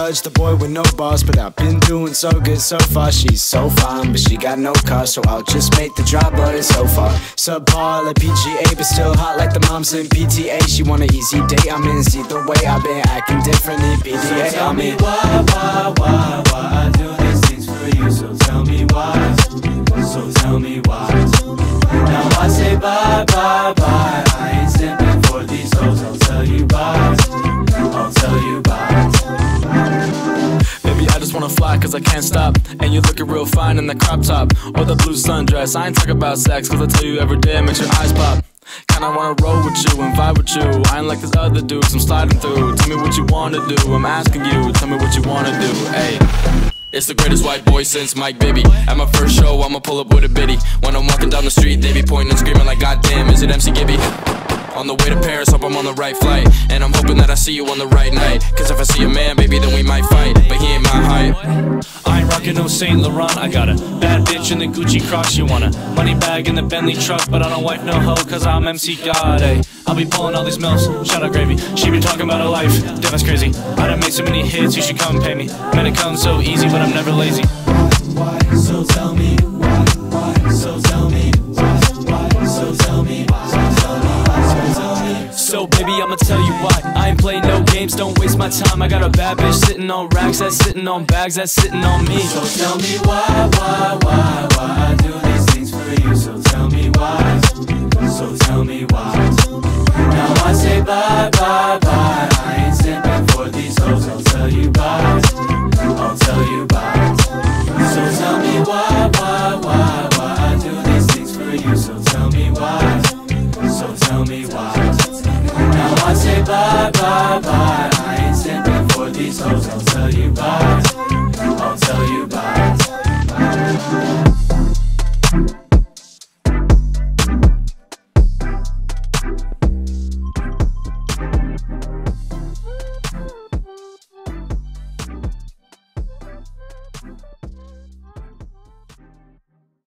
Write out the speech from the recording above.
judge, the boy with no boss, but I've been doing so good so far. She's so fine, but she got no car, so I'll just make the drive, but it's so far. Subpar like PGA, but still hot like the moms in PTA. She want an easy date, I'm in. See the way I've been acting differently, PDA. So tell me why I do these things for you. So tell me why, so tell me why. Now I say bye, I ain't simping for these hoes. I'll tell you bye, I'll tell you bye. Baby, I just wanna fly cause I can't stop. And you looking real fine in the crop top or the blue sundress. I ain't talking about sex cause I tell you every day it makes your eyes pop. Kinda wanna roll with you and vibe with you. I ain't like these other dudes I'm sliding through. Tell me what you wanna do, I'm asking you. Tell me what you wanna do, ayy. It's the greatest white boy since Mike Bibby. At my first show, I'ma pull up with a biddy. When I'm walking down the street, they be pointing and screaming like, goddamn, is it MC Gibby? On the way to Paris, hope I'm on the right flight. And I'm hoping that I see you on the right night. Cause if I see a man, baby, then we might fight. But he ain't my height. I ain't rockin' no Saint Laurent. I got a bad bitch in the Gucci Crocs. You want a money bag in the Bentley truck, but I don't wife no hoe cause I'm MC God, ayy. I'll be pulling all these mills, shout out Gravy. She be talking about her life, damn that's crazy. I done made so many hits, you should come pay me. Man, it comes so easy, but I'm never lazy. Why? So tell me why? So tell me why? So tell me why? So baby, I'ma tell you why. I ain't playing no games, don't waste my time. I got a bad bitch sitting on racks, that's sitting on bags, that's sitting on me. So tell me why I do these things for you. So tell me why, so tell me why. Now I say bye, I ain't simping for these hoes. I'll tell you bye, I'll tell you bye. So tell me why I do these things for you. So tell me why, so tell me why. Now I say bye, I ain't simping for these hoes. I'll tell you bye,